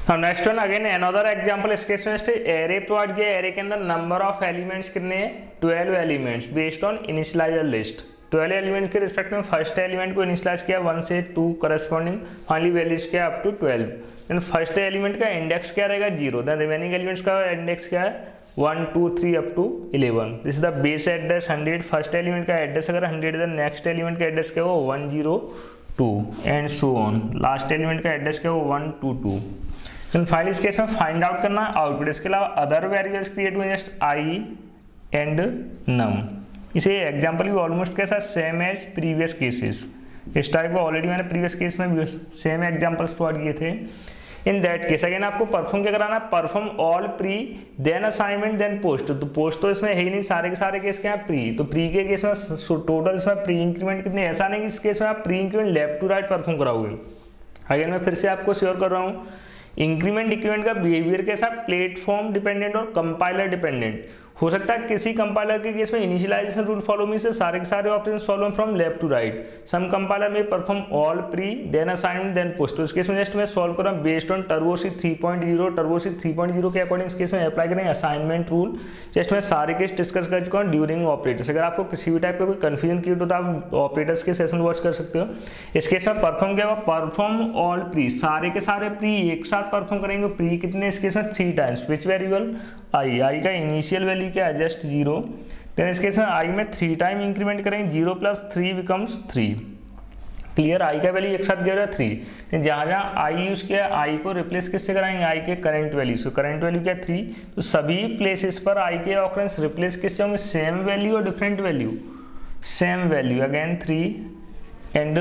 अब next one again another example, इस case में एरे प्रोवाइड किया, एरे के अंदर नंबर ऑफ एलिमेंट्स कितने हैं 12 elements based on initializer list. 12 element के रिस्पेक्ट में फर्स्ट एलिमेंट को इनिशियलाइज किया 1 से 2 करस्पॉन्डिंग, फाइनली वैल्यूज किया up to 12। Then first element का इंडेक्स क्या रहेगा 0, देन रिमेनिंग एलिमेंट्स का इंडेक्स क्या है 1 2 3 up to 11। This is the base address 100, first element का एड्रेस अगर 100 है, नेक्स्ट एलिमेंट का एड्रेस क्या हो 102 and so on, last element का एड्रेस क्या हो 122। देन फाइनली इस केस में फाइंड आउट करना आउटपुट। इसके अलावा अदर वेरिएबल्स क्रिएट हुए जस्ट आई एंड नम। इसे एग्जांपल भी ऑलमोस्ट कैसा सेम एज प्रीवियस केसेस, इस टाइप का ऑलरेडी मैंने प्रीवियस केस में भी सेम एग्जांपल्स प्रोवाइड किए थे। इन दैट केस अगेन आपको परफॉर्म क्या कराना है, perform all pre then assignment then post. तो पोस्ट तो इसमें है ही नहीं, सारे के सारे केस क्या है प्री, तो प्री के केस में टोटल इसमें प्री इंक्रीमेंट कितने, ऐसा नहीं कि इस केस में आप pre increment left to right perform कराओगे। अगेन मैं फिर से आपको श्योर कर रहा हूँ, इंक्रीमेंट डिक्रीमेंट का बिहेवियर कैसा, प्लेटफॉर्म डिपेंडेंट और कंपाइलर डिपेंडेंट। हो सकता है किसी कंपाइलर के केस में इनिशियलाइजेशन रूल फॉलो में से सारे के सारे option solve from left to right. Some compiler में perform all pre then assignment then post. तो इस केस में जस्ट मैं सॉल्व कर रहा हूँ based on Turbo C 3.0, Turbo C 3.0 के अकॉर्डिंग इस केस में अप्लाई करेंगे असाइनमेंट रूल। जस्ट मैं सारे केस डिस्कस कर चुका हूँ ड्यूरिंग ऑपरेटर्स। अगर आपको किसी भी टाइप का कोई कंफ्यूजन क्रिएट हो तो आप ऑपरेटर्स के सेशन वॉच कर सकते हो। इस केस में परफॉर्म क्या होगा, परफॉर्म ऑल प्री, सारे के सारे प्री एक साथ परफॉर्म करेंगे। प्री कितने इस केस में 3 टाइम्स, विच वेरिएबल आई, आई का इनिशियल वैल्यू क्या है जस्ट 0। देन इस केस में आई में 3 टाइम इंक्रीमेंट करेंगे, 0 + 3 बिकम्स 3। क्लियर, आई का वैल्यू एक साथ क्या हो रहा है 3। तो जहाँ जहाँ आई यूज किया है आई को रिप्लेस किससे कराएंगे, आई के करंट वैल्यू से। करंट वैल्यू क्या है 3, तो सभी प्लेसेस पर आई के ऑकरेंस रिप्लेस किससे होंगे, सेम वैल्यू और different value, same value again 3 and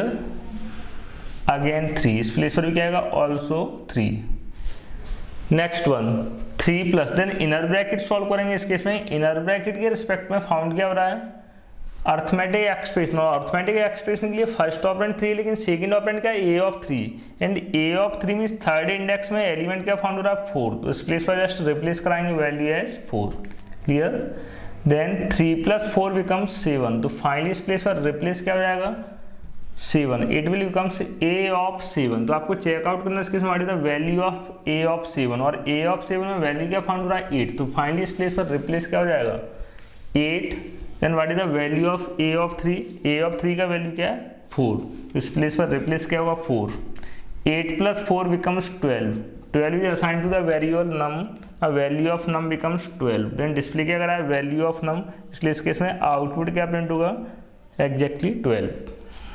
again 3। इस प्लेस पर भी क्या आएगा also 3। Next one 3 plus, then inner bracket solve करेंगे। इस केस में इनर ब्रैकेट के रिस्पेक्ट में फाउंड क्या हो रहा है, अर्थमेटिक एक्सप्रेशन। और अर्थमेटिक एक्सप्रेशन के लिए फर्स्ट ऑपरेंड 3 लेकिन सेकंड ऑपरेंड क्या है A of 3 and A of 3 means third index में एलिमेंट क्या फाउंड हो रहा है 4। तो इस प्लेस पर जस्ट रिप्लेस कराएंगे value as 4। Clear, then 3 + 4 becomes 7। तो फाइनली इस प्लेस पर रिप्लेस क्या हो जाएगा 7, it will becomes A of 7। तो आपको चेकआउट करना इसके the value of A of 7, और ए ऑफ 7 में वैल्यू क्या फाउंड हो रहा है 8। तो फाइनली इस प्लेस पर रिप्लेस क्या हो जाएगा 8। Then what is the value of A of 3, A of 3 का वैल्यू क्या है 4। इस प्लेस पर रिप्लेस क्या होगा 4। 8 + 4 becomes 12। 12 is assigned to the variable num, value of num becomes 12। Then display क्या करा है वैल्यू ऑफ नम, इसलिए इस केस में आउटपुट क्या प्रिंट होगा एग्जैक्टली 12।